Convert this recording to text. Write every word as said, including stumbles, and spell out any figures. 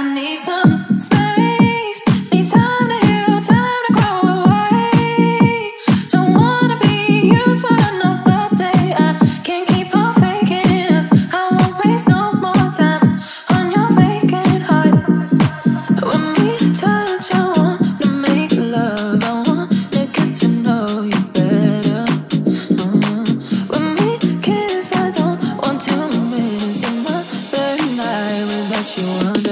need some space, need time to heal, time to grow away. Don't wanna be used for another day. I can't keep on faking us. I won't waste no more time on your vacant heart. When we touch, I want to make love. I want to get to know you better. Uh, when we kiss, I don't want to miss another night without you.